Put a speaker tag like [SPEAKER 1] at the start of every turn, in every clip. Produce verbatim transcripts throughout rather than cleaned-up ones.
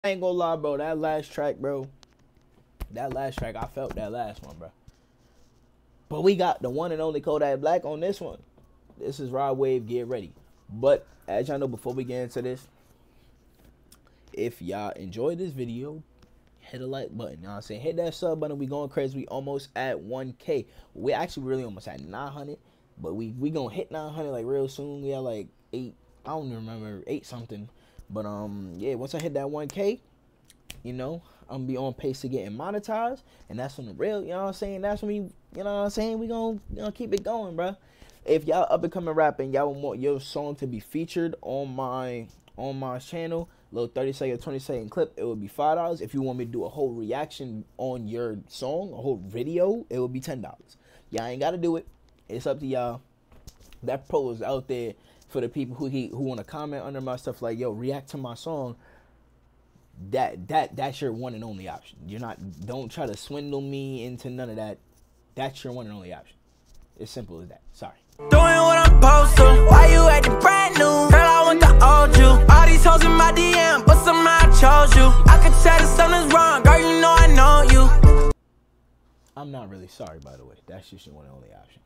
[SPEAKER 1] I ain't gonna lie, bro. That last track, bro. That last track, I felt that last one, bro. But we got the one and only Kodak Black on this one. This is Rod Wave, Get Ready. But as y'all know, before we get into this, if y'all enjoyed this video, hit a like button. You know what I'm saying? Hit that sub button. We going crazy. We almost at one K. We actually really almost at nine hundred. But we we gonna hit nine hundred like real soon. We are like eight. I don't even remember eight something. But um yeah, once I hit that one K, you know, I'm gonna be on pace to getting monetized, and that's when the real, you know what I'm saying, that's when we, you know what I'm saying, we gonna, you know, keep it going, bro. If y'all up and coming rapping, y'all want your song to be featured on my on my channel, little thirty second, twenty second clip, it would be five dollars. If you want me to do a whole reaction on your song, a whole video, it would be ten dollars. Y'all ain't gotta do it. It's up to y'all. That pro is out there for the people who he, who want to comment under my stuff like, yo, react to my song. That that that's your one and only option. You're not, don't try to swindle me into none of that. That's your one and only option. It's simple as that. Sorry.
[SPEAKER 2] Doing what I'm supposed to. Why you acting brand new? Girl, I want to old you. All these hoes in my D M, but somehow I chose you. I could tell that something's wrong, girl, you know I know you.
[SPEAKER 1] I'm not really sorry, by the way. That's just your one and only option.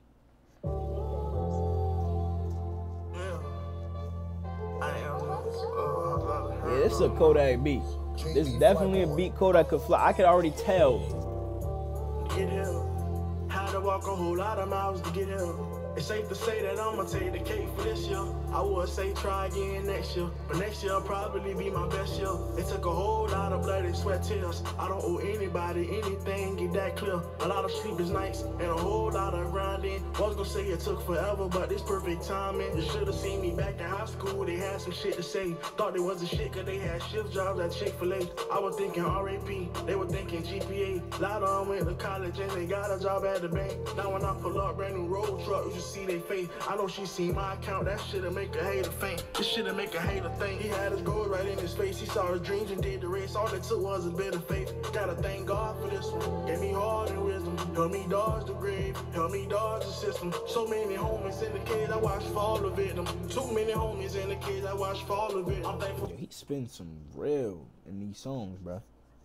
[SPEAKER 1] Yeah, this is a Kodak beat. This is definitely a beat Kodak could fly. I could already tell.
[SPEAKER 3] Get him. Had to walk a whole lot of miles to get him. It's safe to say that I'ma take the cake for this year. I would say try again next year, but next year will probably be my best year. It took a whole lot of blood and sweat tears. I don't owe anybody anything, get that clear. A lot of sleepless nights and a whole lot of grinding. Was gonna say it took forever, but it's perfect timing. You should've seen me back in high school, they had some shit to say. Thought they wasn't shit cause they had shift jobs at Chick-fil-A. I was thinking R A P, they were thinking G P A. Lot of them went to college and they got a job at the bank. Now when I pull up brand new road truck, you should see they face. I know she seen my account, that shit'll make a hater faint. This shit'll make a hater think. He had his goals right in his face. He saw his dreams and did the race. All it took was a bit of faith. Gotta thank God for this one. Gave me heart and wisdom. Help me dodge the grave. Help me dodge the system. So many homies in the cage, I watched fall of victim. Too many homies in the cage, I watched fall of it. I'm thankful.
[SPEAKER 1] Yo, he spins some real in these songs, bro.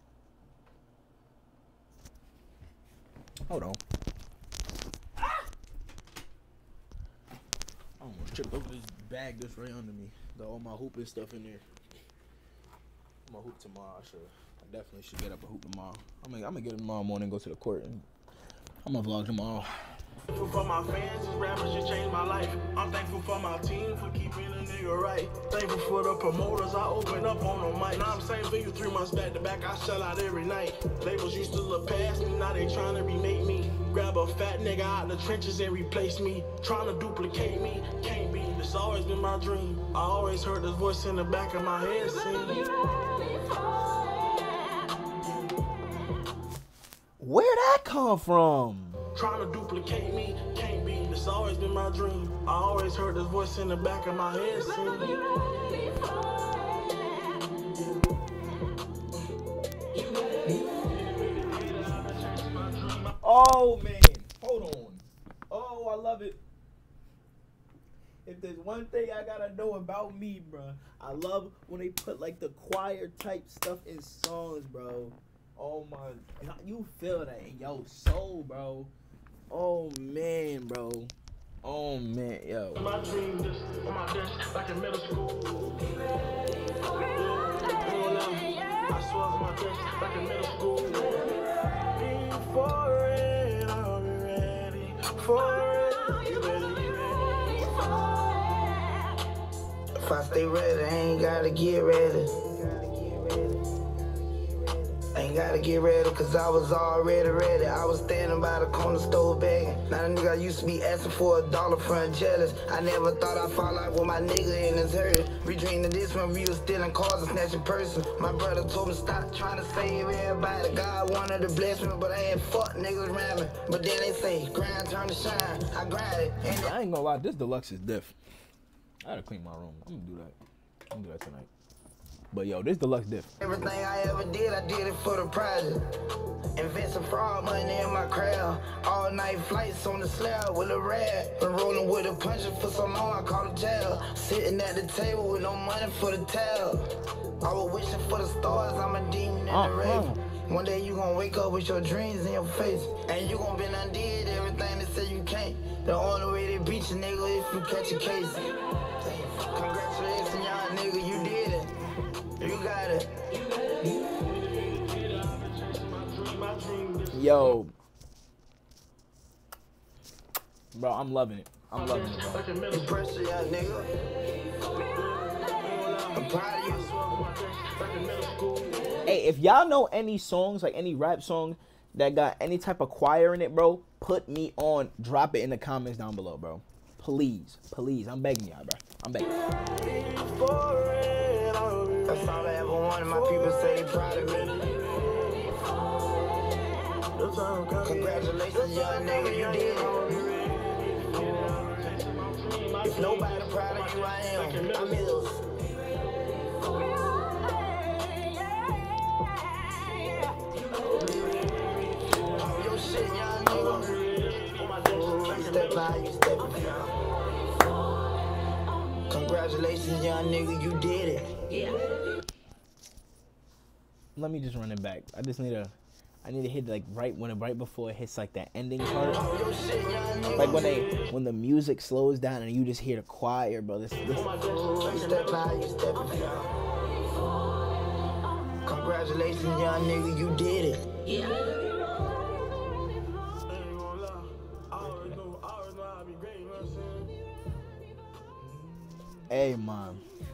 [SPEAKER 1] Hold on. I almost tripped over this bag that's right under me. Got all my hooping stuff in there. I'm gonna hoop tomorrow. I should. I definitely should get up and hoop tomorrow. I'm gonna, I'm gonna get up tomorrow morning, go to the court, and I'm gonna vlog tomorrow.
[SPEAKER 3] Thankful for my fans, these rappers should change my life. I'm thankful for my team for keeping a nigga right. Thankful for the promoters I open up on the mic. Now I'm saying for you three months back to back, I sell out every night. Labels used to look past me, now they trying to remake me. Grab a fat nigga out the trenches and replace me. Trying to duplicate me, can't be. It's always been my dream. I always heard this voice in the back of my head sing.
[SPEAKER 1] Where'd that come from?
[SPEAKER 3] Trying to duplicate me, can't be. It's always been my dream. I always heard this voice in the back of my head sing.
[SPEAKER 1] Oh man, hold on. Oh, I love it. If there's one thing I gotta know about me, bro, I love when they put like the choir type stuff in songs, bro. Oh my God, you feel that in your soul, bro. Oh man, bro. Oh man, yo.
[SPEAKER 3] My dream, this on my desk, like in middle school. I swear on my desk, like in middle school. For it, I'll be ready. For it, you better be ready. If I stay ready, I ain't gotta get ready. Ain't gotta get ready, cause I was already ready. I was standing by the corner store begging. Now the nigga I used to be asking for a dollar front jealous. I never thought I'd fall out with my nigga in his hurt. We dreamed of this when we was stealing cars and snatching purses. My brother told me stop trying to save everybody. God wanted to bless me, but I had fuck niggas around me. But then they say, grind turn to shine. I grind it. And
[SPEAKER 1] I ain't gonna lie, this deluxe is diff. I gotta clean my room. I'm gonna do that. I'm gonna do that tonight. But yo, this deluxe different.
[SPEAKER 4] Everything I ever did, I did it for the project. Invest some fraud money in my crowd. All night flights on the slab with a rat. Been rolling with a puncher for so long, I call it jail. Sitting at the table with no money for the tab. I was wishing for the stars, I'm a demon in
[SPEAKER 1] uh,
[SPEAKER 4] the raven.
[SPEAKER 1] uh.
[SPEAKER 4] One day you gon' wake up with your dreams in your face. And you gon' been undid everything they say you can't. The only way they beat you, nigga, if you catch a case. Congratulations, young nigga, you did it. You got it.
[SPEAKER 1] Yo. Bro, I'm loving it. I'm loving it, bro.
[SPEAKER 4] You pressure, young nigga. I'm proud of you.
[SPEAKER 1] Hey, if y'all know any songs, like any rap song that got any type of choir in it, bro, put me on. Drop it in the comments down below, bro. Please, please. I'm begging y'all, bro. I'm begging.
[SPEAKER 4] That's all I ever wanted. My people say they proud of me. Congratulations, young nigga, you did it. If nobody proud of you, I am. I'm Mills. Your shit, young nigga. You step high, you step high. Congratulations, young nigga, you did it. Yeah.
[SPEAKER 1] Let me just run it back. I just need a, I need to hit like right when it, right before it hits like that ending part. Like when they, when the music slows down and you just hear the choir, bro. This, this.
[SPEAKER 4] You step high, you step high. Congratulations, young nigga, you did it. Yeah.
[SPEAKER 1] Hey, man.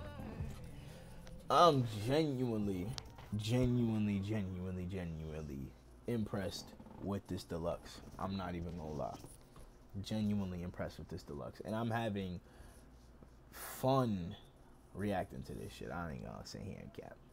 [SPEAKER 1] I'm genuinely, genuinely, genuinely, genuinely impressed with this deluxe. I'm not even gonna lie. Genuinely impressed with this deluxe. And I'm having fun reacting to this shit. I ain't gonna sit here and cap.